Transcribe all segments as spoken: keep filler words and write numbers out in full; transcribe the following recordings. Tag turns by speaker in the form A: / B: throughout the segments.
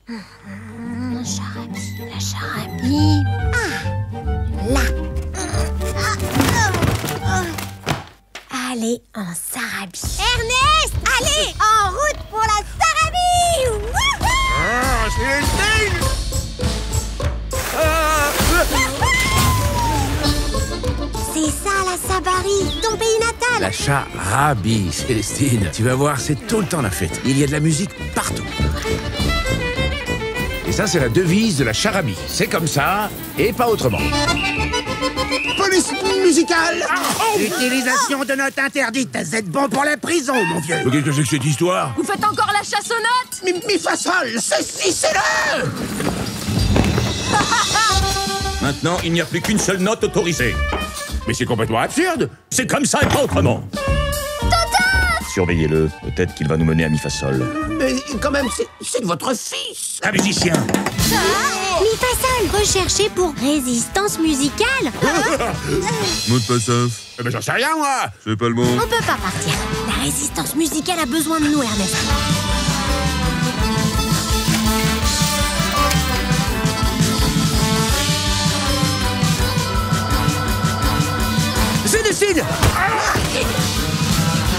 A: La charabie, la charabie. Ah, là. Allez, en sarabie. Ernest, allez, en route pour la sarabie. Wouhou!
B: Ah, Célestine! Ah!
A: C'est ça la Sabarie, ton pays natal.
B: La charabie, Célestine. Tu vas voir, c'est tout le temps la fête. Il y a de la musique partout. Et ça, c'est la devise de la charabie. C'est comme ça, et pas autrement.
C: Police musicale.
D: Utilisation de notes interdites. Vous êtes bon pour la prison, mon vieux.
B: Mais qu'est-ce que c'est que cette histoire?
E: Vous faites encore la chasse aux notes?
C: Mi, mi fa sol, saisissez-le.
F: Maintenant, il n'y a plus qu'une seule note autorisée.
B: Mais c'est complètement absurde.
F: C'est comme ça et pas autrement. Surveillez-le. Peut-être qu'il va nous mener à mi-fa-sol.
C: Mais quand même, c'est- c'est de votre fils.
F: Un musicien.
A: Mi fa sol, recherché pour résistance musicale.
G: Mot de passe.
B: Eh ben, j'en sais rien, moi.
G: C'est pas le mot.
A: On peut pas partir. La résistance musicale a besoin de nous, Ernest.
D: Célestine!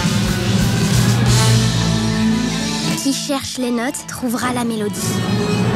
A: Qui cherche les notes trouvera la mélodie.